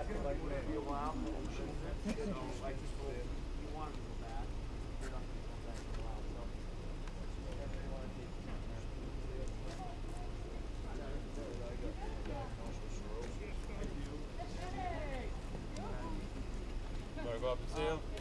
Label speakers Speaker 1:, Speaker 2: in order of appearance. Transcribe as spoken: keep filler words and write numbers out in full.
Speaker 1: it's gonna be a while. So I just told him he wanted to go back. They're not gonna come back for a while. So whatever they want to do.
Speaker 2: Want to go up and see him?